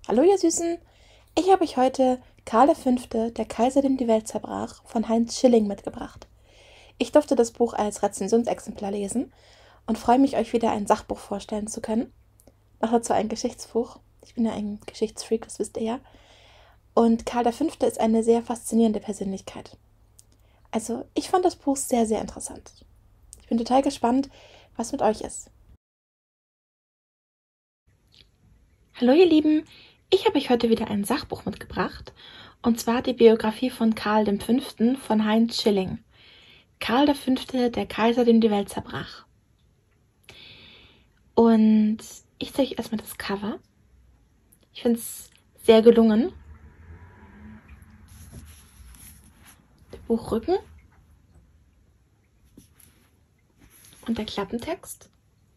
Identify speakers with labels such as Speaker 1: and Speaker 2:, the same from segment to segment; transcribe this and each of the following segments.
Speaker 1: Hallo ihr Süßen, ich habe euch heute Karl V., der Kaiser, dem die Welt zerbrach, von Heinz Schilling mitgebracht. Ich durfte das Buch als Rezensionsexemplar lesen und freue mich, euch wieder ein Sachbuch vorstellen zu können. Noch dazu ein Geschichtsbuch. Ich bin ja ein Geschichtsfreak, das wisst ihr ja. Und Karl V. ist eine sehr faszinierende Persönlichkeit. Also, ich fand das Buch sehr, sehr interessant. Ich bin total gespannt, was mit euch ist. Hallo ihr Lieben, ich habe euch heute wieder ein Sachbuch mitgebracht, und zwar die Biografie von Karl V. von Heinz Schilling. Karl V., der Kaiser, dem die Welt zerbrach. Und ich zeige euch erstmal das Cover. Ich finde es sehr gelungen. Der Buchrücken und der Klappentext.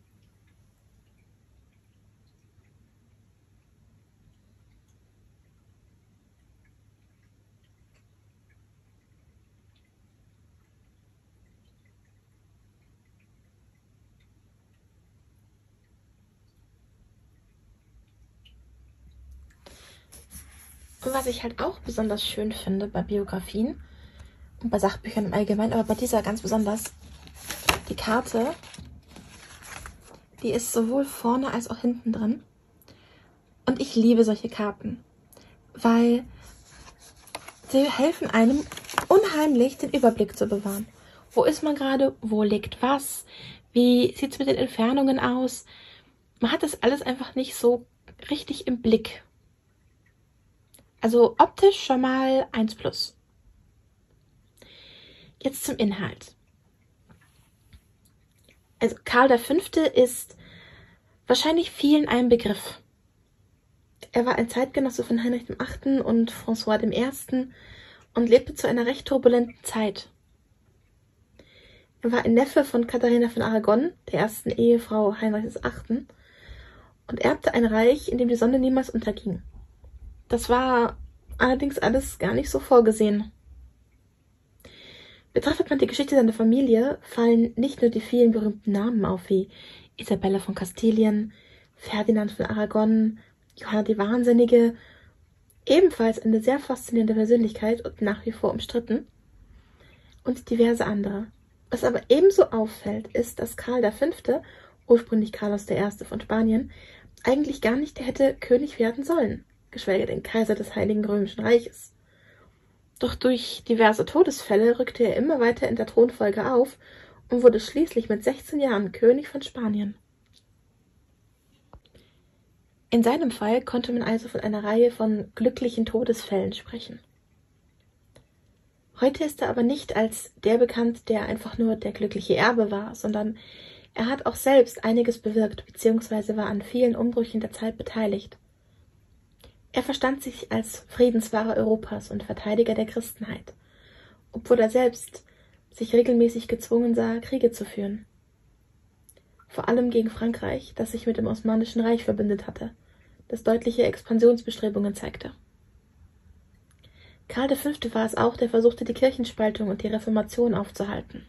Speaker 1: Und was ich halt auch besonders schön finde bei Biografien und bei Sachbüchern im Allgemeinen, aber bei dieser ganz besonders, die Karte, die ist sowohl vorne als auch hinten drin. Und ich liebe solche Karten, weil sie helfen einem unheimlich, den Überblick zu bewahren. Wo ist man gerade? Wo liegt was? Wie sieht es mit den Entfernungen aus? Man hat das alles einfach nicht so richtig im Blick. Also optisch schon mal 1+. Jetzt zum Inhalt. Also Karl V. ist wahrscheinlich vielen ein Begriff. Er war ein Zeitgenosse von Heinrich VIII. Und François I. und lebte zu einer recht turbulenten Zeit. Er war ein Neffe von Katharina von Aragon, der ersten Ehefrau Heinrichs VIII., und erbte ein Reich, in dem die Sonne niemals unterging. Das war allerdings alles gar nicht so vorgesehen. Betrachtet man die Geschichte seiner Familie, fallen nicht nur die vielen berühmten Namen auf, wie Isabella von Kastilien, Ferdinand von Aragon, Johanna die Wahnsinnige, ebenfalls eine sehr faszinierende Persönlichkeit und nach wie vor umstritten, und diverse andere. Was aber ebenso auffällt, ist, dass Karl V., ursprünglich Carlos I. von Spanien, eigentlich gar nicht hätte König werden sollen, geschweige denn Kaiser des Heiligen Römischen Reiches. Doch durch diverse Todesfälle rückte er immer weiter in der Thronfolge auf und wurde schließlich mit 16 Jahren König von Spanien. In seinem Fall konnte man also von einer Reihe von glücklichen Todesfällen sprechen. Heute ist er aber nicht als der bekannt, der einfach nur der glückliche Erbe war, sondern er hat auch selbst einiges bewirkt bzw. war an vielen Umbrüchen der Zeit beteiligt. Er verstand sich als Friedenswahrer Europas und Verteidiger der Christenheit, obwohl er selbst sich regelmäßig gezwungen sah, Kriege zu führen. Vor allem gegen Frankreich, das sich mit dem Osmanischen Reich verbündet hatte, das deutliche Expansionsbestrebungen zeigte. Karl V. war es auch, der versuchte, die Kirchenspaltung und die Reformation aufzuhalten.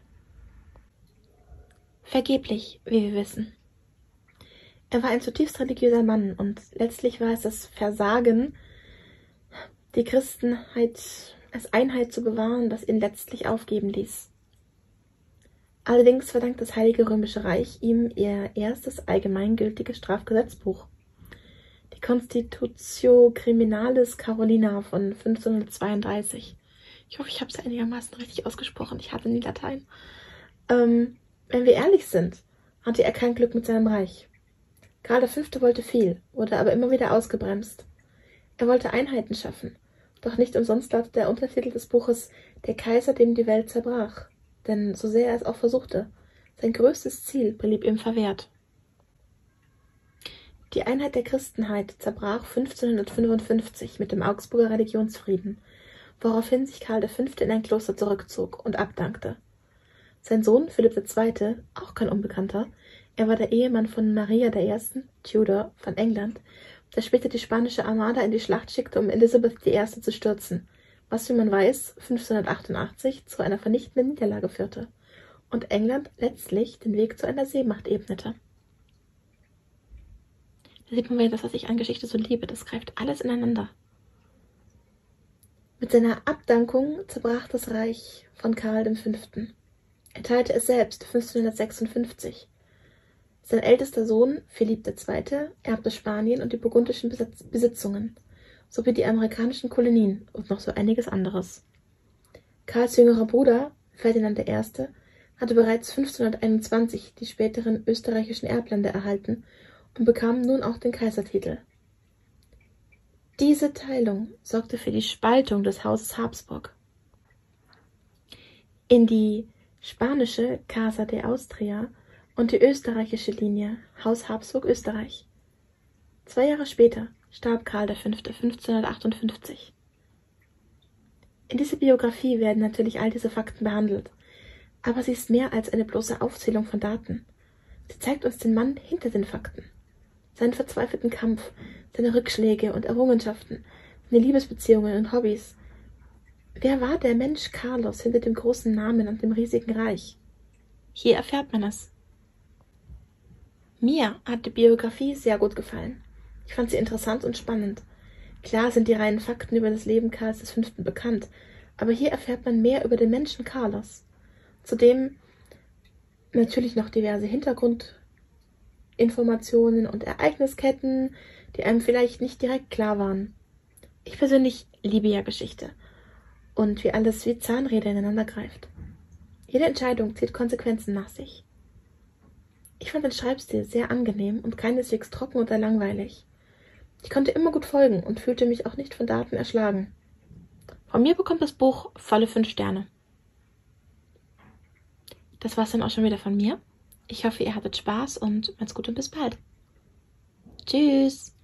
Speaker 1: Vergeblich, wie wir wissen. Er war ein zutiefst religiöser Mann, und letztlich war es das Versagen, die Christenheit als Einheit zu bewahren, das ihn letztlich aufgeben ließ. Allerdings verdankt das Heilige Römische Reich ihm ihr erstes allgemeingültiges Strafgesetzbuch, die Constitutio Criminalis Carolina von 1532. Ich hoffe, ich habe es einigermaßen richtig ausgesprochen. Ich hatte nie Latein. Wenn wir ehrlich sind, hatte er kein Glück mit seinem Reich. Karl V. wollte viel, wurde aber immer wieder ausgebremst. Er wollte Einheiten schaffen, doch nicht umsonst lautet der Untertitel des Buches »Der Kaiser, dem die Welt zerbrach«, denn so sehr er es auch versuchte, sein größtes Ziel blieb ihm verwehrt. Die Einheit der Christenheit zerbrach 1555 mit dem Augsburger Religionsfrieden, woraufhin sich Karl V. in ein Kloster zurückzog und abdankte. Sein Sohn Philipp II., auch kein Unbekannter, er war der Ehemann von Maria I., Tudor von England, der später die spanische Armada in die Schlacht schickte, um Elisabeth I. zu stürzen, was, wie man weiß, 1588 zu einer vernichtenden Niederlage führte und England letztlich den Weg zu einer Seemacht ebnete. Da sieht man wieder das, was ich an Geschichte so liebe. Das greift alles ineinander. Mit seiner Abdankung zerbrach das Reich von Karl V. Er teilte es selbst 1556. Sein ältester Sohn, Philipp II., erbte Spanien und die burgundischen Besitzungen, sowie die amerikanischen Kolonien und noch so einiges anderes. Karls jüngerer Bruder, Ferdinand I., hatte bereits 1521 die späteren österreichischen Erbländer erhalten und bekam nun auch den Kaisertitel. Diese Teilung sorgte für die Spaltung des Hauses Habsburg in die spanische Casa de Austria und die österreichische Linie Haus Habsburg Österreich. 2 Jahre später starb Karl V. 1558. In dieser Biografie werden natürlich all diese Fakten behandelt, aber sie ist mehr als eine bloße Aufzählung von Daten. Sie zeigt uns den Mann hinter den Fakten, seinen verzweifelten Kampf, seine Rückschläge und Errungenschaften, seine Liebesbeziehungen und Hobbys. Wer war der Mensch Carlos hinter dem großen Namen und dem riesigen Reich? Hier erfährt man es. Mir hat die Biografie sehr gut gefallen. Ich fand sie interessant und spannend. Klar sind die reinen Fakten über das Leben Karls V. bekannt, aber hier erfährt man mehr über den Menschen Carlos. Zudem natürlich noch diverse Hintergrundinformationen und Ereignisketten, die einem vielleicht nicht direkt klar waren. Ich persönlich liebe ja Geschichte und wie alles wie Zahnräder ineinander greift. Jede Entscheidung zieht Konsequenzen nach sich. Ich fand den Schreibstil sehr angenehm und keineswegs trocken oder langweilig. Ich konnte immer gut folgen und fühlte mich auch nicht von Daten erschlagen. Von mir bekommt das Buch volle 5 Sterne. Das war's dann auch schon wieder von mir. Ich hoffe, ihr hattet Spaß und macht's gut und bis bald. Tschüss!